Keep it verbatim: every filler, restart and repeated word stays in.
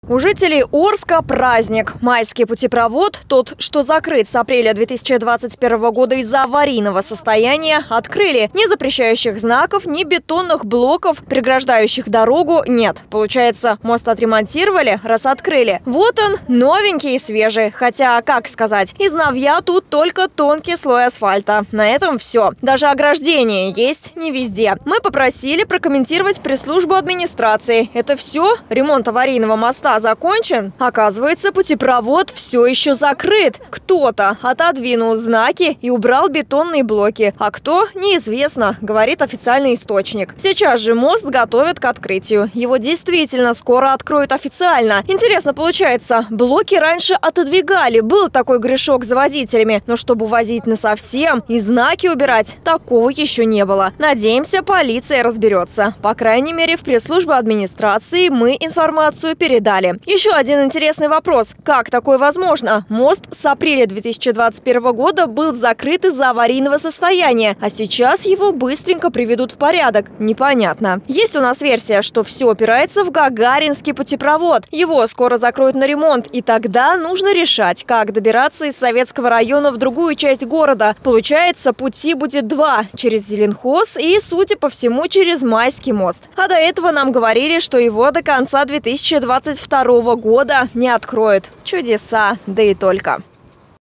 У жителей Орска праздник. Майский путепровод, тот, что закрыт с апреля две тысячи двадцать первого года из-за аварийного состояния, открыли. Ни запрещающих знаков, ни бетонных блоков, преграждающих дорогу, нет. Получается, мост отремонтировали, раз открыли. Вот он, новенький и свежий. Хотя, как сказать, из новья тут только тонкий слой асфальта. На этом все. Даже ограждение есть не везде. Мы попросили прокомментировать пресс-службу администрации. Это все? Ремонт аварийного моста закончен? Оказывается, путепровод все еще закрыт. Кто-то отодвинул знаки и убрал бетонные блоки. А кто – неизвестно, говорит официальный источник. Сейчас же мост готовят к открытию. Его действительно скоро откроют официально. Интересно получается, блоки раньше отодвигали. Был такой грешок за водителями. Но чтобы возить насовсем и знаки убирать, такого еще не было. Надеемся, полиция разберется. По крайней мере, в пресс-службу администрации мы информацию передали. Еще один интересный вопрос. Как такое возможно? Мост с апреля две тысячи двадцать первого года был закрыт из-за аварийного состояния, а сейчас его быстренько приведут в порядок. Непонятно. Есть у нас версия, что все опирается в Гагаринский путепровод. Его скоро закроют на ремонт, и тогда нужно решать, как добираться из Советского района в другую часть города. Получается, пути будет два – через Зеленхоз и, судя по всему, через Майский мост. А до этого нам говорили, что его до конца две тысячи двадцать второго года не откроют. Чудеса, да и только.